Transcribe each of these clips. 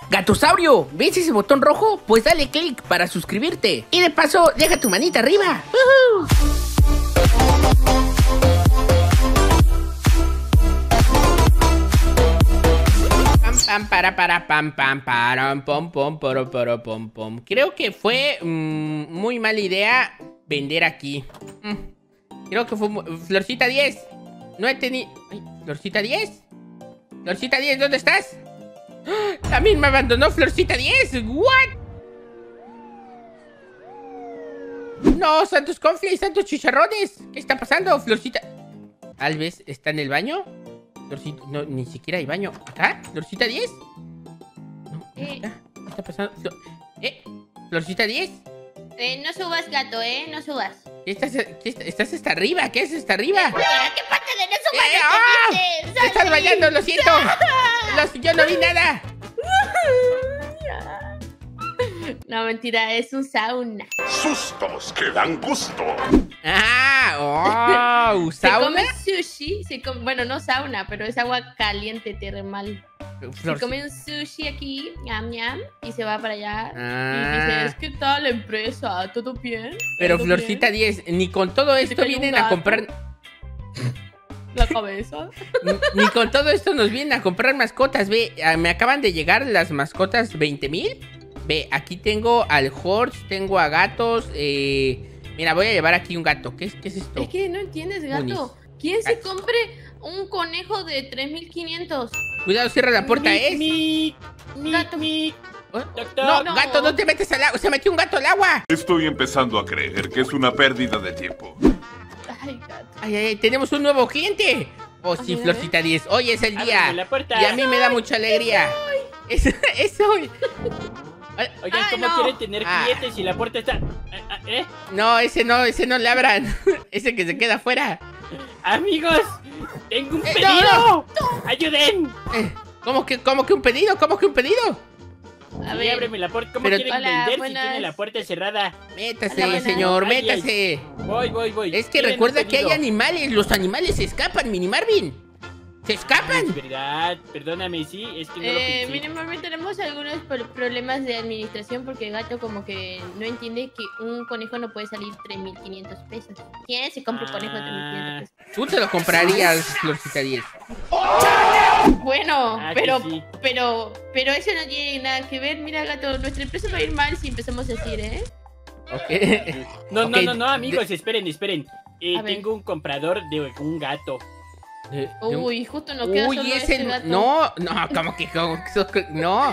Gatosaurio, ¿ves ese botón rojo? Pues dale click para suscribirte. Y de paso, deja tu manita arriba. Creo que fue muy mala idea vender aquí. Creo que fue... Florcita 10. No he tenido... Florcita 10. Florcita 10, ¿dónde estás? También me abandonó Florcita 10. ¿What? No, santos conflis, santos chicharrones. ¿Qué está pasando, Florcita? Tal vez está en el baño. Florcita, no, ni siquiera hay baño. ¿Acá? ¿Florcita 10? No, ¿qué está pasando? ¿Florcita 10? No subas, gato, no subas. ¿Estás hasta arriba? ¿Qué es hasta arriba? ¿Qué parte de no subas? ¡Te estás bañando! ¡Lo siento! Yo no vi nada. No, mentira, es un sauna. Sustos que dan gusto. ¡Sauna! Se come sushi, bueno, no sauna, pero es agua caliente termal. Se come un sushi aquí, ñam ñam, y se va para allá. Y dices, ¿qué tal la empresa? ¿Todo bien? Pero ¿Todo Florcita bien? 10, ni con todo esto vienen a comprar... La cabeza. Ni con todo esto nos vienen a comprar mascotas. Ve, me acaban de llegar las mascotas 20,000. Ve, aquí tengo al horse, tengo a gatos. Mira, voy a llevar aquí un gato. ¿Qué es esto? Es que no entiendes, gato. Unis. ¿Quién se compre un conejo de 3,500? Cuidado, cierra la puerta, Gato. No, gato, no te metes al agua. Se metió un gato al agua. Estoy empezando a creer que es una pérdida de tiempo. Ay, gato. Ay, tenemos un nuevo cliente. Oh, sí, Florcita 10. Hoy es el día. Ábreme la puerta. Y a mí me da mucha alegría. Es hoy. Oigan, ¿cómo no. quieren tener clientes si la puerta está...? No, ese no le abran. Ese que se queda afuera. Amigos, tengo un pedido. No. ¡Ayuden! ¿Cómo que un pedido? ¿Cómo que un pedido? A Sí, ver. ábreme la puerta. ¿Cómo Pero- quieren Hola, vender buenas. si tienen la puerta cerrada? Métase, Hola, señor, Ay, ay. métase. Voy. Es que Quieren recuerda un que hay pedido. animales. Los animales se escapan, Mini Marvin. ¡Se escapan! Es verdad, perdóname, sí, es que no lo pensé. Mínimamente tenemos algunos problemas de administración porque el gato como que no entiende que un conejo no puede salir 3,500 pesos. ¿Quién se compra un conejo de 3,500 pesos? Tú te lo comprarías, Florcita 10. Bueno, Ah, que sí. pero eso no tiene nada que ver. Mira, gato, nuestra empresa va a ir mal si empezamos a decir, Ok. No, Ok, amigos, esperen. A ver. Tengo un comprador de un gato. Uy, justo nos queda solo ese este gato. no, como que no.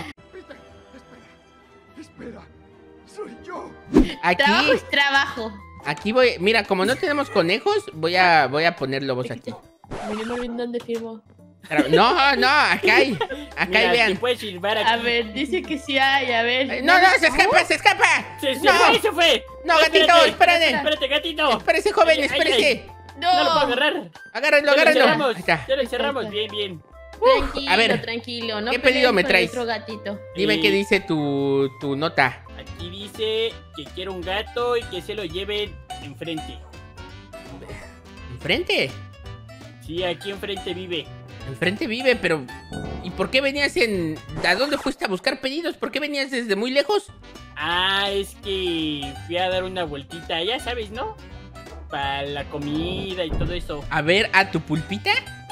Espera, soy yo. Trabajo es trabajo. Aquí voy, mira, como no tenemos conejos, voy a poner lobos aquí. Miren dónde firmo. No, acá hay, Mira, vean. si puedes silbar aquí. A ver, dice que sí hay, a ver. No, se escapa. Se fue. No, gatito, espérate. Espérate, gatito. Espérese, joven, Ay, espérese. No, No lo puedo agarrar. Agárrenlo. Ya lo Ahí encerramos. está. Ya lo encerramos. Bien. Tranquilo, a ver, tranquilo. No ¿qué peleen pedido me con traes? otro gatito. Dime qué dice tu nota. Aquí dice que quiero un gato y que se lo lleven enfrente. ¿Enfrente? Sí, aquí enfrente vive. Enfrente vive, pero... ¿Y por qué venías ¿A dónde fuiste a buscar pedidos? ¿Por qué venías desde muy lejos? Ah, es que fui a dar una vueltita, ya sabes, ¿no? Para la comida y todo eso. A ver, ¿a tu pulpita?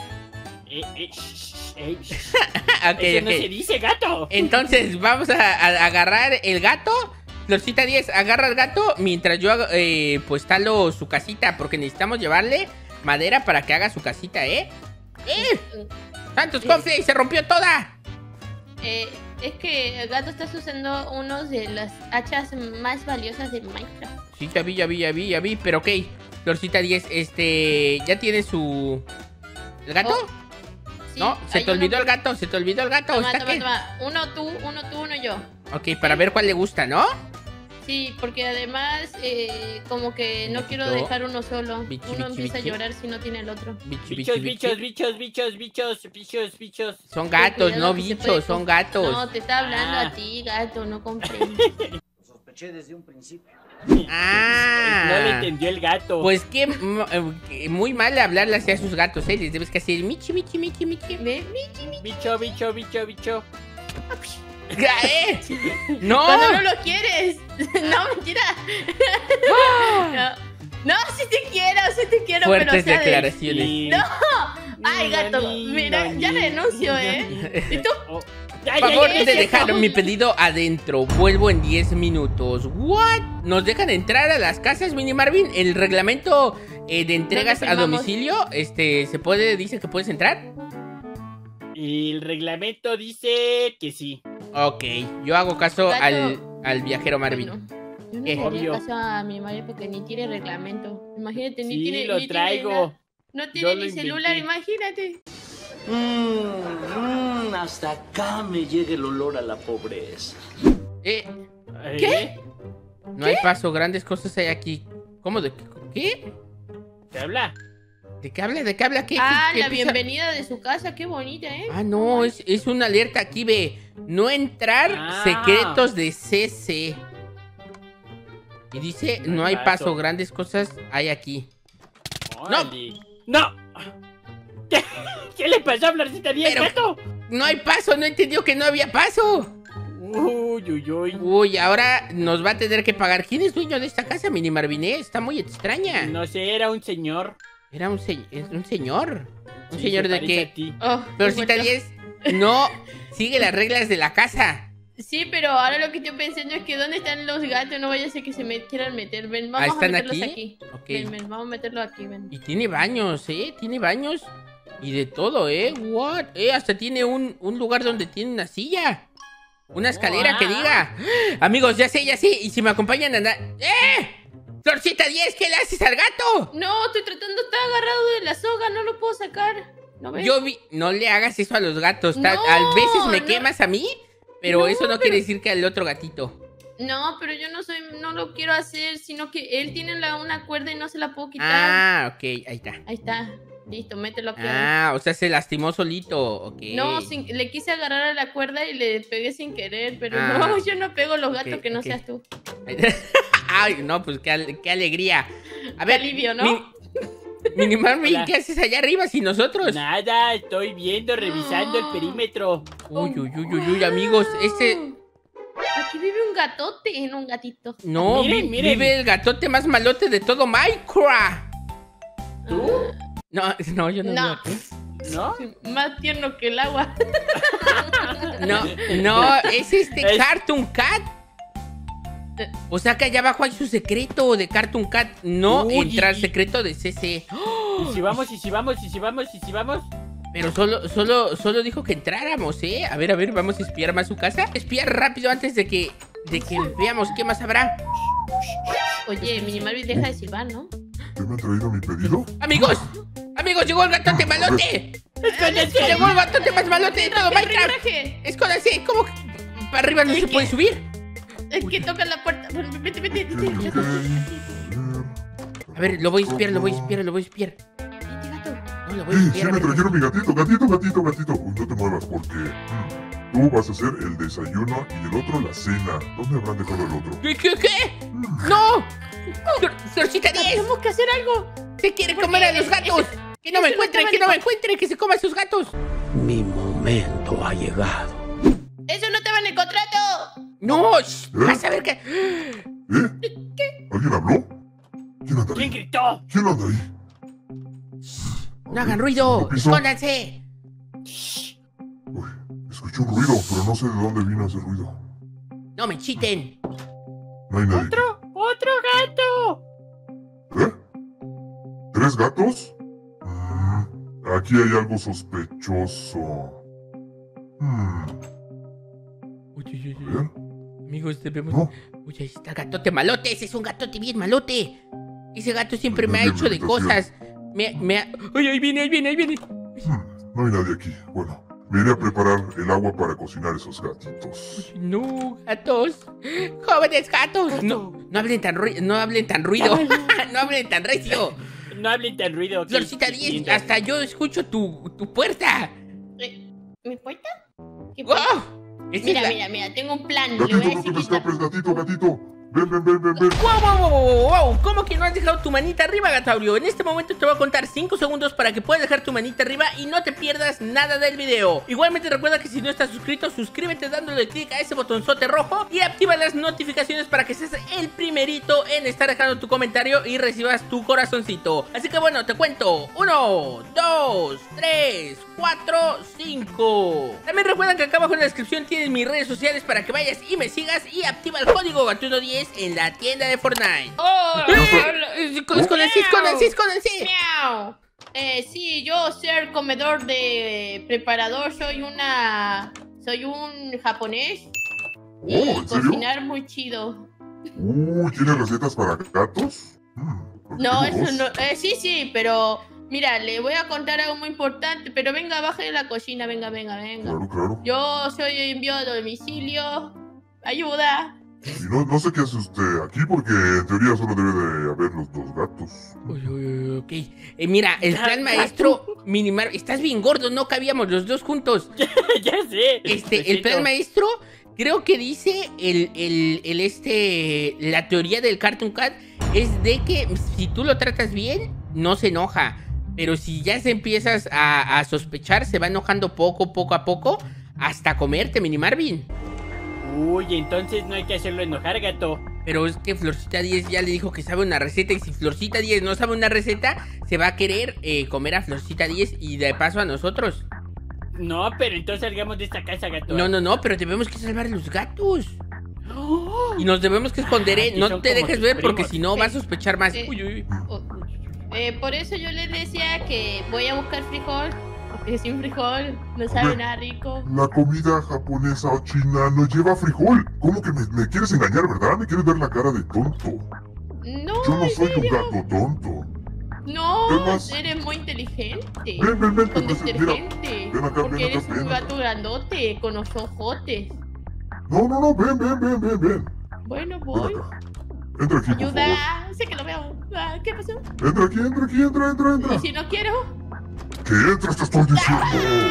Ok, Eso no se dice, gato. Entonces, vamos a agarrar el gato. Florcita 10, agarra el gato mientras yo hago, pues talo su casita, porque necesitamos llevarle madera para que haga su casita, ¿eh? ¡Santos confles! ¡Se rompió toda! Es que el gato está usando uno de las hachas más valiosas de Minecraft. Sí, ya vi, pero ok. Florcita 10, ¿ya tiene su... ¿El gato? Sí, No, se hay te olvidó uno el gato, Toma, ¿está toma, qué? toma. Uno tú, uno yo. Ok, para ver cuál le gusta, ¿no? Sí, porque además como que no quiero Bichito. dejar uno solo. Bichi, Uno bichi, empieza a bichi. llorar si no tiene el otro. Bichos. Son gatos, Cuidado no que se bichos, puede son con- gatos. No, te está hablando Ah. a ti, gato, no comprendo. Sospeché desde un principio. Ah. No le entendió el gato. Pues que muy mal hablarle hacia sus gatos, ¿eh? Les debes que hacer michi. Ve, Bicho. ¡No! Cuando no lo quieres. No, mentira. No, sí te quiero, Fuertes pero o sea, declaraciones. No. Ay, gato, mira, ya renuncio, ¿eh? ¿Y tú? Por favor de dejar mi pedido adentro. Vuelvo en 10 minutos. ¿What? ¿Nos dejan entrar a las casas, Mini Marvin? El reglamento de entregas a domicilio, se puede, dice que puedes entrar. El reglamento dice que sí. Ok, yo hago caso Gato. al viajero Marvin. Bueno, yo no le haría Obvio. caso a mi madre porque ni tiene reglamento. Imagínate, ni Sí, tiene. lo ni traigo. Tiene nada. No Yo tiene lo ni celular, inventé. imagínate. Hasta acá me llega el olor a la pobreza. ¿Qué? No hay paso, grandes cosas hay aquí. ¿Cómo de qué? ¿Te habla? ¿De qué habla? ¿De qué habla? ¿Qué? Ah, qué la empieza? bienvenida de su casa, qué bonita, ¿eh? Ah, no, es una alerta aquí, ve. No entrar, secretos de CC. Y dice, no hay paso, grandes cosas hay aquí. Órale. ¡No! ¿Qué le pasó a Florcita 10, gato? No hay paso, no entendió que no había paso. Uy. Uy, ahora nos va a tener que pagar. ¿Quién es dueño de esta casa, Mini Marviné? Está muy extraña. No sé, era un señor. Era un señor. ¿Un Sí, señor se de parece qué? a ti. Oh, Florcita bueno. 10 no sigue las reglas de la casa. Sí, pero ahora lo que estoy pensando es que ¿dónde están los gatos? No vaya a ser que se me quieran meter. Ven, vamos a ¿Están meterlos aquí? aquí. Ok. Ven, vamos a meterlos aquí, ven. Y tiene baños, tiene baños. Y de todo, What? Hasta tiene un lugar donde tiene una silla. Una escalera que diga. Amigos, ya sé. Y si me acompañan a andar. Florcita 10, ¿qué le haces al gato? No, estoy tratando, está agarrado de la soga, no lo puedo sacar. ¿No ves? Yo vi. No le hagas eso a los gatos. No, a veces me no. quemas a mí. Pero No, eso no quiere decir que al otro gatito. No, pero yo no lo quiero hacer, sino que él tiene una cuerda y no se la puedo quitar. Ah, ok, ahí está. Ahí está, listo, mételo aquí. Ah, o sea, se lastimó solito, ok. No, le quise agarrar a la cuerda y le pegué sin querer, pero Ah. no, yo no pego a los gatos Ok, que no ok. seas tú. Ay, no, pues qué alegría. A ver, alivio, ¿no? Mini Marvin, Hola. ¿qué haces allá arriba sin nosotros? Nada, estoy viendo, revisando el perímetro. Uy, amigos, Aquí vive un gatote, no un gatito. No, Miren. vive el gatote más malote de todo Minecraft. ¿Tú? No, yo no. No. ¿No? Más tierno que el agua. No, es Es- Cartoon Cat. O sea que allá abajo hay su secreto de Cartoon Cat. No Uy, entrar y- secreto de CC. ¿Y si vamos? Pero solo dijo que entráramos, A ver, vamos a espiar más su casa. Espiar rápido antes de que veamos qué más habrá. Oye, Mini Marvin, deja de silbar, ¿no? ¿Ya me han traído mi pedido? Amigos, llegó el gatote malote. Llegó el gatote más malote de todo Minecraft. Traje. Escóndase, ¿cómo que para arriba no se puede subir? Es que toca la puerta. Vete. A ver, lo voy a espiar. Vete, gato. No, lo voy a Sí, espiar. me a ver. trajeron mi gatito. Uy, no te muevas porque tú vas a hacer el desayuno y el otro la cena. ¿Dónde habrán dejado el otro? ¿Qué? ¡No! Florcita 10 Tenemos que hacer algo. se quiere comer a los gatos. Que no me encuentre, que se coma a sus gatos. Mi momento ha llegado. Eso no estaba en el contrato. No, vas a ver que... ¿Alguien habló? ¿Quién anda ¿Quién ahí? gritó? ¿Quién anda ahí? No hagan ruido, ¿Qué hizo? escóndanse. Uy, escuché un ruido, pero no sé de dónde vino ese ruido. No me chiten. No hay nadie. ¡Otro gato! ¿Tres gatos? Aquí hay algo sospechoso. Uy. A ver. Amigos, debemos... No. Uy, ahí está el gatote malote. Ese es un gatote bien malote. Ese gato siempre me ha Nadie en hecho la de habitación. cosas. Uy, ahí viene. No hay nadie aquí. Bueno, me iré a preparar el agua para cocinar esos gatitos. No, gatos. Jóvenes gatos. No hablen tan ruido. No hablen tan recio. No hablen tan ruido. ¿ok? Florcita 10, Entiendo. hasta yo escucho tu puerta. ¿Mi puerta? ¿Qué puerta? ¡Wow! Esta es la- Mira, tengo un plan. Le voy a Gatito, no te decir me escapes, gatito. Ven. Wow. ¿Cómo que no has dejado tu manita arriba, Gataurio? En este momento te voy a contar 5 segundos para que puedas dejar tu manita arriba y no te pierdas nada del video. Igualmente recuerda que si no estás suscrito, suscríbete dándole clic a ese botonzote rojo y activa las notificaciones para que seas el primerito en estar dejando tu comentario y recibas tu corazoncito. Así que bueno, te cuento. 1, 2, 3, 4, 5. También recuerda que acá abajo en la descripción tienes mis redes sociales para que vayas y me sigas y activa el código Gatuno10 en la tienda de Fortnite. Escóndense. Miau. Sí, yo ser comedor de preparador soy un japonés y ¿en serio? cocinar muy chido. ¿Tienes recetas para gatos? No, eso no. Sí, pero mira, le voy a contar algo muy importante, pero venga, baje de la cocina, venga. Claro. Yo soy envío a domicilio. Ayuda. Y no sé qué hace usted aquí porque en teoría solo debe de haber los 2 gatos. Ok. Mira, el plan maestro Minimar... Estás bien gordo, no cabíamos los dos juntos. Ya sé. El plan maestro creo que dice la teoría del Cartoon Cat es de que si tú lo tratas bien, no se enoja. Pero si ya se empiezas a sospechar, se va enojando poco a poco hasta comerte, Mini Marvin. Uy, entonces no hay que hacerlo enojar, gato. Pero es que Florcita 10 ya le dijo que sabe una receta. Y si Florcita 10 no sabe una receta, se va a querer comer a Florcita 10 y de paso a nosotros. No, pero entonces salgamos de esta casa, gato. No, pero tenemos que salvar a los gatos. Y nos debemos que esconder, no te dejes ver porque si no va a sospechar más. Uy. Por eso yo les decía que voy a buscar frijol. Porque sin frijol no sabe nada rico. La comida japonesa o china no lleva frijol. ¿Cómo que me quieres engañar, verdad? ¿Me quieres ver la cara de tonto? No, Yo no ¿en soy un serio? gato tonto. No, Además, eres muy inteligente. Ven, Con mira, detergente. ven acá, Porque eres un ven. gato grandote con los ojotes. No, ven. Bueno, Ven voy. acá. Entra aquí, por favor. Ayuda. Sé que lo veo. ¿Qué pasó? Entra aquí. ¿Y si no quiero? Que entres, te estoy diciendo.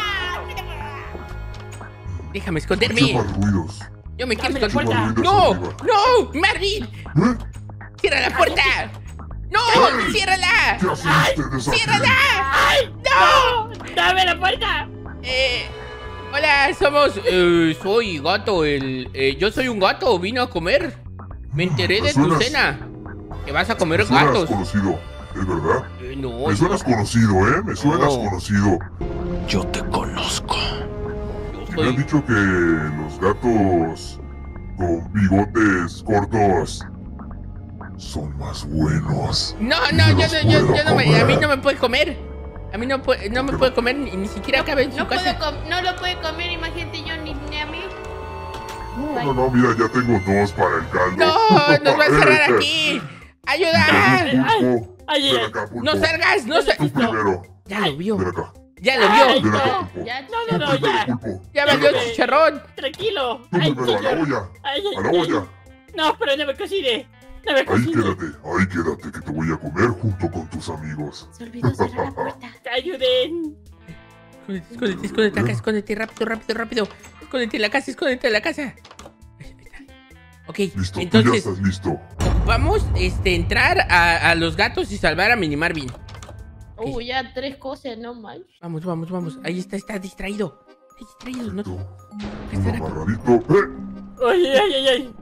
Déjame Qué esconderme. mal ruidos. Yo me quiero Dame la esconder. puerta. ¡No! ¡Marvin! ¡Cierra la puerta! ¡No! ¡Ciérrala! ¿Qué hace usted esa ¡Ciérrala! ¡No! ¡Dame la puerta! Hola, somos... soy gato, yo soy un gato, vine a comer. Me enteré de tu cena. Que vas a comer Me suenas gatos. conocido, ¿es verdad? No, Me suenas conocido, Me suenas No. conocido. Yo te conozco. yo Me han soy... dicho que los gatos con bigotes cortos son más buenos. No, Y yo los no me... puedo A mí no comer. me puede comer. A mí no me puede comer, ni siquiera cabe en su No casa. no lo puede comer, imagínate yo ni a mí. No, mira, ya tengo 2 para el caldo. ¡No! ¡Nos va a encerrar aquí! ¡Ayuda! Pulpo, Ay, ven acá, Pulpo. ¡No salgas! ¡No Tú salgas! primero, Ya lo vio. ven acá. Ya lo Ay, vio. Ven acá, no. Pulpo. Ya, No, Tú primero, ya. Pulpo. Ya valió el chicharrón. Tranquilo. Tú Ay, primero, a la señor. olla. Ay, A la olla. No, pero no me cocine. No me Ahí cocine. quédate, que te voy a comer junto con tus amigos. Se olvidó cerrar la puerta. Ayuden. Escóndete acá, escóndete, rápido. Escóndete en la casa. Ahí está. Ok, Listo, tú ya entonces estás listo. vamos entrar a los gatos y salvar a Mini Marvin. Ya 3 cosas, no manches. Vamos. Ahí está distraído. Está distraído, ¿no? Perfecto. Está Un acá. amarradito. Ay.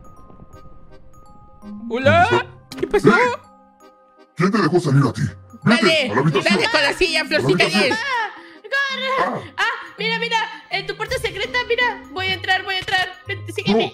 ¡Hola! ¿Qué pasó? ¿Quién te dejó salir a ti? Vete a la habitación. Dale con la silla, Florcita 10. Ah, Mira, en tu puerta secreta, mira. Voy a entrar. Vente, sígueme.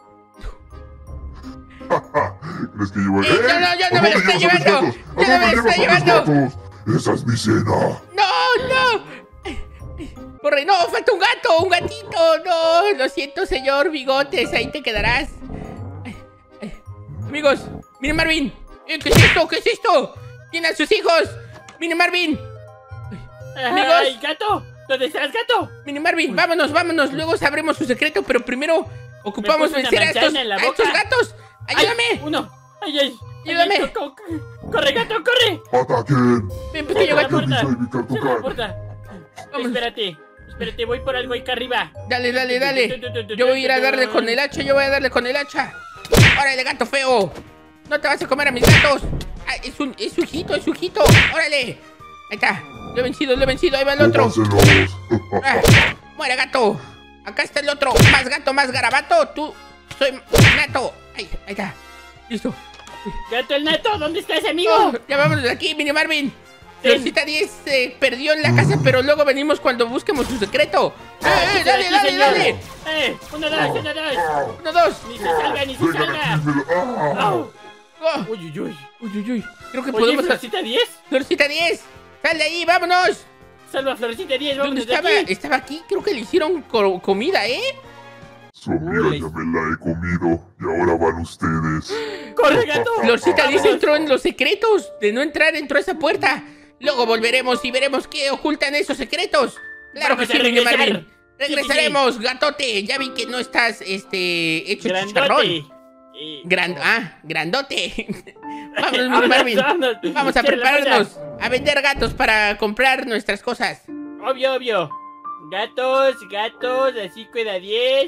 ¿Crees que llevo no, yo no me lo estoy llevando. Yo no me lo estoy llevando. Esa es mi cena. ¡No! Corre, no, falta un gato, un gatito. No, lo siento, señor Bigotes, ahí te quedarás. Amigos, miren Marvin. ¿Qué es esto? ¿Tiene a sus hijos? Miren Marvin. Amigos. Ay, gato. ¿Dónde estás, gato? Miren Marvin, vámonos. Luego sabremos su secreto, pero primero ocupamos Me puse una vencer a manzana en la boca. estos gatos. ¡Ayúdame! Ay, uno. Ay. Ayúdame. Corre, gato, corre. Ataquen. Ven, pequeño Cierra la gato. puerta. Soy mi Cierra la cartucal. puerta. Vamos. Espérate, voy por algo acá arriba. Dale. Yo voy a ir a darle con el hacha, ¡Órale, gato feo! ¡No te vas a comer a mis gatos! Ah, es su hijito, es su hijito. ¡Órale! Ahí está. Lo he vencido, Ahí va el otro. Ah, ¡muere, gato! Acá está el otro. Más gato, más garabato. Tú, soy Nato. Ahí está. Listo. Gato el Nato, ¿dónde estás, amigo? Oh, ya vámonos de aquí, Mini Marvin. Florcita 10 se perdió en la casa, pero luego venimos cuando busquemos su secreto. ¡Dale! Uno, dos. Uno, dos. Ni se salga. Oh. Uy. Creo que Oye, podemos... Florcita 10. Florcita 10, sal de ahí, vámonos. Salva, Florcita 10, ¿Dónde vámonos de estaba? aquí. Estaba aquí, creo que le hicieron comida, ¿eh? Su amiga ya me la he comido y ahora van ustedes. ¡Corre, gato! Florcita 10 entró en los secretos. De no entrar, entró a esa puerta. Luego volveremos y veremos qué ocultan esos secretos. Claro que Vamos a sí, Mini regresar. Marvin. Regresaremos, Sí. Gatote. Ya vi que no estás, hecho chicharrón. Grandote. Grandote. Vámonos, Mini Marvin. Vamos a prepararnos a vender gatos para comprar nuestras cosas. Obvio. Gatos, así cuida 10.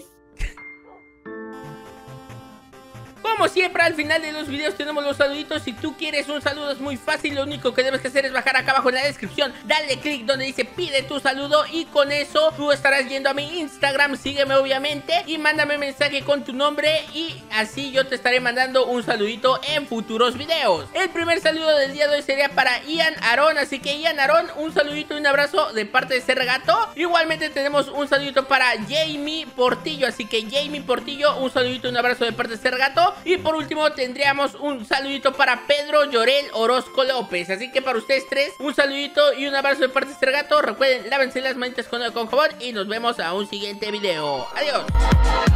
Como siempre, al final de los videos tenemos los saluditos. Si tú quieres un saludo es muy fácil. Lo único que debes hacer es bajar acá abajo en la descripción, dale clic donde dice pide tu saludo, y con eso tú estarás yendo a mi Instagram. Sígueme obviamente y mándame un mensaje con tu nombre, y así yo te estaré mandando un saludito en futuros videos. El primer saludo del día de hoy sería para Ian Aaron. Así que Ian Aaron, un saludito y un abrazo de parte de Ser Gato. Igualmente tenemos un saludito para Jamie Portillo. Así que Jamie Portillo, un saludito y un abrazo de parte de Ser Gato. Y por último tendríamos un saludito para Pedro Llorel Orozco López. Así que para ustedes tres, un saludito y un abrazo de parte de Ser Gato. Recuerden, lávense las manitas con jabón y nos vemos a un siguiente video. Adiós.